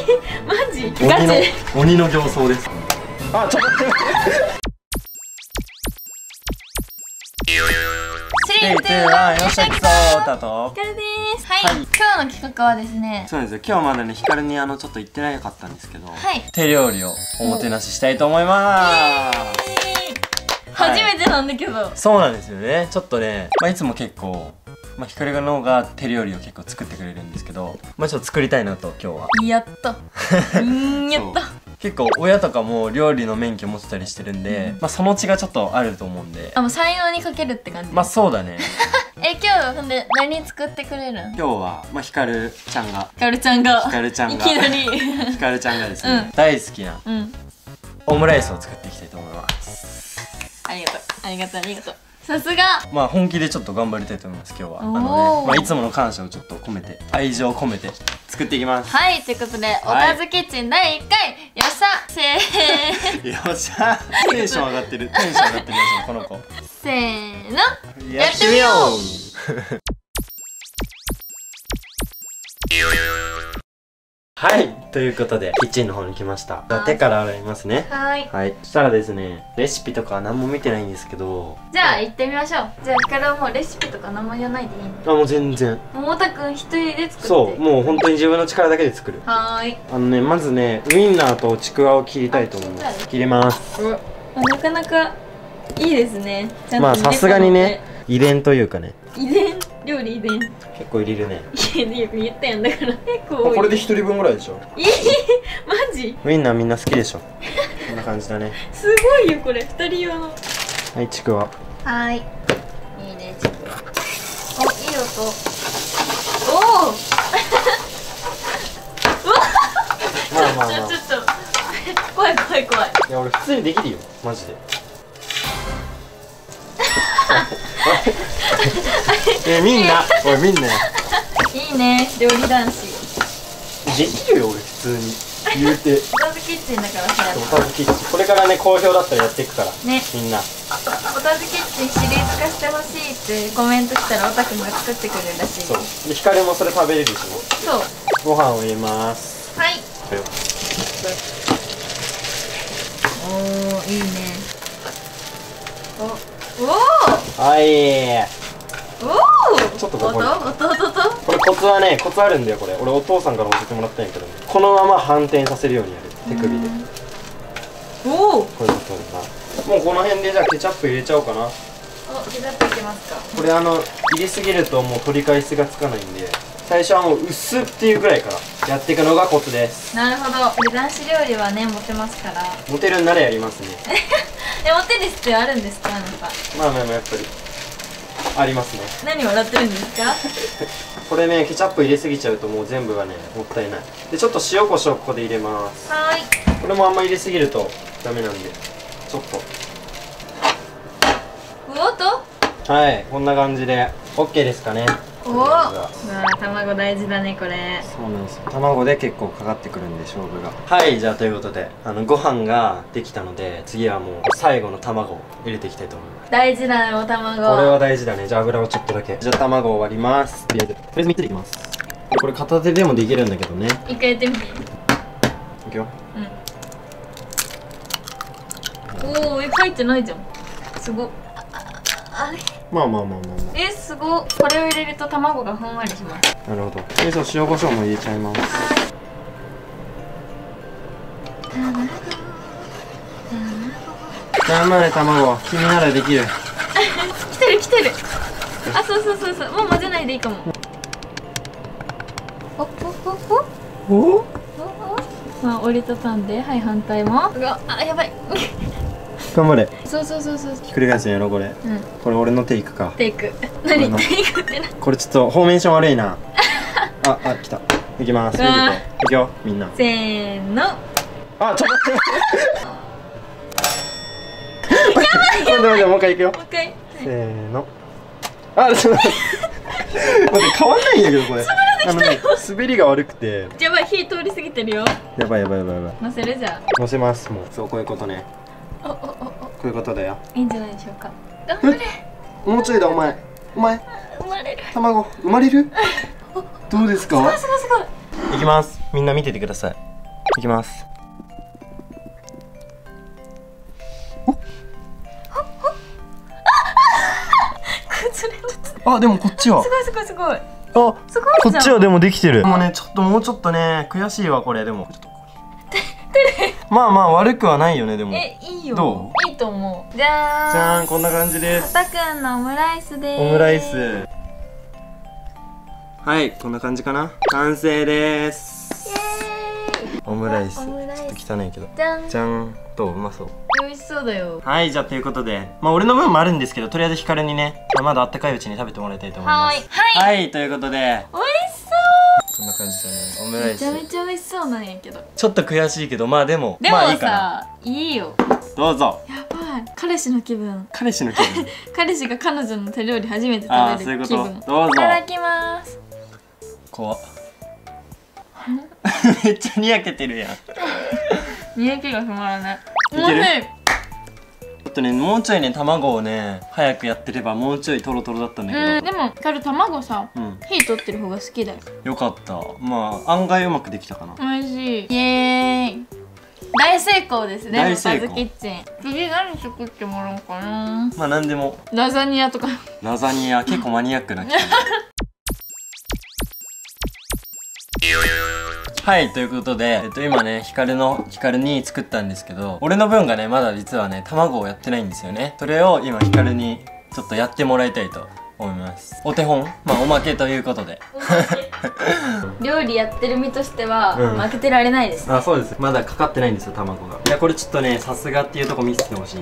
マジガチ鬼の形相です。あ、ちょっと待って。 3、2、1、よしあきそうだとひかるです。はい、今日の企画はですね、 そうですよ、今日まだね、ひかるにちょっと言ってなかったんですけど、 はい、 手料理をおもてなししたいと思います。 初めてなんだけど。 そうなんですよね。ちょっとね、いつも結構ひかるの方が手料理を結構作ってくれるんですけど、ちょっと作りたいなと今日は。 やったやった。 結構親とかも料理の免許持ってたりしてるんで、その血がちょっとあると思うんで、 もう才能にかけるって感じ。 そうだね。 今日はほんで何作ってくれるん？ 今日はひかるちゃんがいきなりひかるちゃんがですね、大好きなオムライスを作っていきたいと思います。 ありがとう。さすが。 本気でちょっっと頑張りたいと思います。今日はいつもの感謝をちょっと込めて、愛情を込めて作っていきます。 はい、ということでおたずキッチン第1回よっしゃせーよっしゃテンション上がってる皆さんこの子。 せーの、 やってみよう。はい、ということでキッチンの方に来ました。手から洗いますね。はい、そしたらですね、レシピとかは何も見てないんですけど、 じゃあ行ってみましょう。じゃあひかるはもうレシピとか何も言わないでいいの？ もう全然。 桃太くん一人で作って。 そう、もう本当に自分の力だけで作る。はーい。まずね、ウインナーとちくわを切りたいと思います。切ります。 なかなかいいですね。 さすがにね、遺伝というかね、 料理遺伝結構入れるね。 よく言ったやん。だから結構これで1人分ぐらいでしょ。 マジ？ ウインナーみんな好きでしょ。こんな感じだね。 すごいよこれ、2人用の。 はい、ちくわ。 はい、いいね、ちくわ。お、いい音。おおちょっと怖い。いや、俺普通にできるよ、マジで。みんな。 いいね、料理男子。 できるよ、俺普通に。言うて。 おたずキッチンだからさ。 おたずキッチン。これからね、好評だったらやっていくから。ね。みんな。 おたずキッチンシリーズ化してほしいってコメントしたらおたくんが作ってくれるらしい。そう。 で、ひかるもそれ食べれるしね。 そう。 ご飯を入れます。はい。 おー、いいね。おお。 はい。 おお。 ちょっと音。これコツはね、コツあるんだよこれ。俺お父さんから教えてもらったんやけどね。このまま反転させるようにやる。手首で。おお。こういうことだな。もうこの辺でじゃあケチャップ入れちゃおうかな。 お、ケチャップいきますか。 これ入れすぎるともう取り返しがつかないんで、最初はもう薄っていうぐらいからやっていくのがコツです。なるほど。男子料理はね、モテますから。モテるんならやりますね。 モテる必要あるんですか、あなた。 やっぱりありますね。 何笑ってるんですか？ これね、ケチャップ入れすぎちゃうともう全部がね、もったいない。で、ちょっと塩コショウここで入れます。はい。これもあんま入れすぎるとダメなんで、ちょっと。はい、こんな感じで OK ですかね。 おお、卵大事だね、これ。 そうなんですよ。卵で結構かかってくるんで、勝負が。はい、じゃあということでご飯ができたので、次はもう最後の卵を入れていきたいと思います。 大事だね、お卵。 これは大事だね。じゃあ油をちょっとだけ。じゃあ卵を割ります。とりあえず3つでいきます。これ片手でもできるんだけどね。 一回やってみて。 いくよ。 おお、入ってないじゃん。すごっ。あれ、すごっ。これを入れると卵がふんわりします。 なるほど。塩コショウも入れちゃいます。頑張れ卵、君ならできる。 来てる。あ、そう、もう混ぜないでいいかも。お、折りたたんで、はい、反対も。あ、やばい。 頑張れ。 そう。ひっくり返すんやろ、これ。これ俺のテイクか。 テイク。何テイクってな。 これちょっとフォーメーション悪いな。来た。いきます。いくよ、みんな。 せーの。 ちょっと待って。やばい。もう一回いくよ。せーの。ちょっと待って。待って、変わんないんやけど、これ。滑りが悪くて。 やばい、火通り過ぎてるよ。 やばい。 乗せるじゃん。 乗せます、もう。そう、こういうことね。こういうことだよ。 いいんじゃないでしょうか。頑張れ。 もうちょいだ、お前。 生まれる。 卵、生まれる。どうですか。 すごい。 いきます。みんな見ててください。 いきます。あ、でもこっちはすごいすごいすごい。 あ、すごい。こっちはでもできてる。もうね、もうちょっとね、悔しいわこれ。でもまあまあ悪くはないよね。でもいいよ。 どう？いいと思う。じゃーん。 じゃーん、こんな感じです。 おたくんのオムライスです。 オムライス。はい、こんな感じかな。完成です。オムライス。ちょっと汚いけど。じゃん。じゃん。どう？うまそう。 美味しそうだよ。 はい、じゃあということで、まあ俺の分もあるんですけど、とりあえずヒカルにね、まだあったかいうちに食べてもらいたいと思います。はい、ということで、 美味しそう。 こんな感じだね。オムライス。 めちゃめちゃ美味しそうなんやけど。 ちょっと悔しいけど、まあでもまあいいかな。 いいよ。 どうぞ。 やばい。彼氏の気分。 彼氏の気分。 彼氏が彼女の手料理初めて食べる気分。 そういうこと。どうぞ。 いただきます。 怖っ。めっちゃにやけてるやん。 にやけが止まらない。 いける？ちょっとね、もうちょいね、卵をね、早くやってればもうちょいトロトロだったんだけど。 でも、卵さ、火取ってる方が好きだよ。 よかった。まあ、案外うまくできたかな。 美味しい。イエーイ。大成功ですね。 大成功。 バズキッチン。次何作ってもらおうかな。 まあ、なんでも。 ラザニアとか。 ラザニア、結構マニアックな。はい、ということで、今ね、ヒカルに作ったんですけど、俺の分がね、まだ実はね、卵をやってないんですよね。それを今、ヒカルにちょっとやってもらいたいと思います。お手本？まあ、おまけということで。 料理やってる身としては、負けてられないです、ね。 あ、そうです。まだかかってないんですよ、卵が。いや、これちょっとね、さすがっていうとこ見せてほしいね。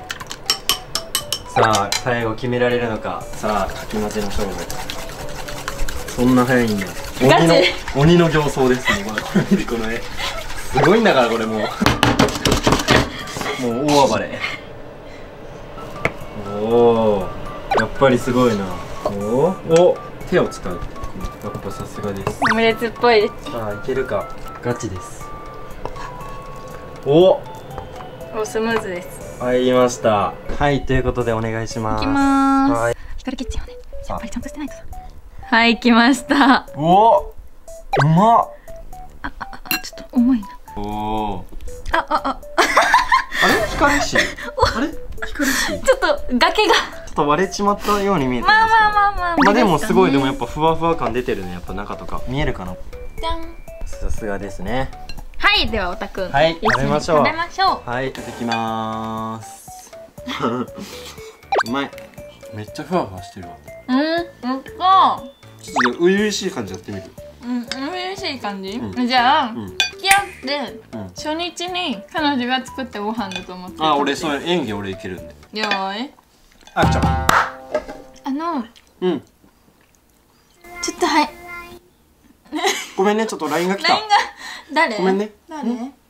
さあ、最後決められるのか。さあ、かき混ぜの勝負。そんな早いんだ。鬼の形相ですね。これ見て、この絵すごいんだから、これもう大暴れ。おお、やっぱりすごいな。お、手を使う。やっぱさすがです。 オムレツっぽいです。 さあ、いけるか。ガチです。お、 スムーズです。 入りました。はい、ということでお願いします。 いきまーす。ヒカルキッチンをね、やっぱりちゃんとしてないとさ。はい、来ました。 お、うまっ。 ちょっと重いな。 お。あれ、光し。あれ、光し。 ちょっと崖が。ちょっと割れちまったように見えてるんですけど。まあでもすごい、でもやっぱふわふわ感出てるね。やっぱ中とか見えるかな。 じゃん。 さすがですね。 はい、ではおたくん。 はい、食べましょう。 はい、 いただきまーす。うまい。めっちゃふわふわしてるわ。ちょっと初々しい感じやってみる。 初々しい感じ？じゃあ、付き合って初日に彼女が作ったご飯だと思って。 あ、俺そういう演技俺いけるんで。 よーい。 あっちゃん。 ちょっとはい。 ごめんね、ちょっと LINE が来た。 誰？ ごめんね。 誰？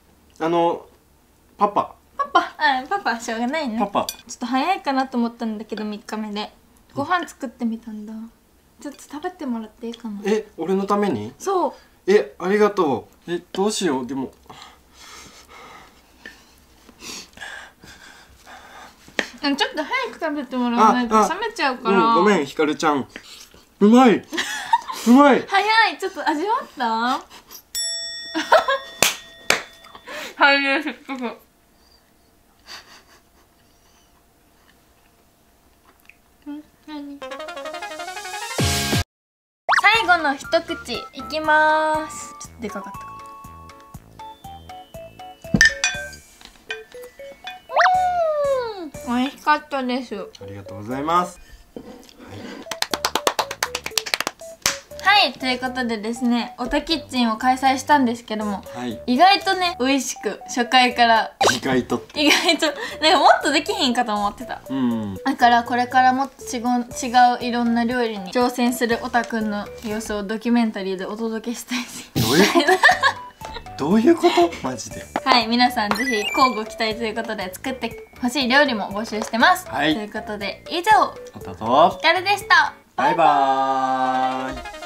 パパ。 パパしょうがないね。 パパ。 ちょっと早いかなと思ったんだけど3日目でご飯作ってみたんだ。ちょっと食べてもらっていいかな。 俺のために？ そう。 ありがとう。どうしよう。でもちょっと早く食べてもらわないと冷めちゃうから。 ごめん、ひかるちゃん。うまい。うまい。 早い。ちょっと味わった？はい、すっごく。最後の一口いきまーす。ちょっとでかかったかも。美味しかったです。 ありがとうございます。 はい、ということでですね、おたキッチンを開催したんですけども、意外とね、美味しく初回から意外となんかもっとできひんかと思ってた。だからこれからもっと違ういろんな料理に挑戦するおたくんの様子をドキュメンタリーでお届けしたいです。 どういうことマジで。はい、 皆さんぜひ乞うご期待ということで作ってほしい料理も募集してます。ということで以上、 おたとひかるでした。 バイバーイ。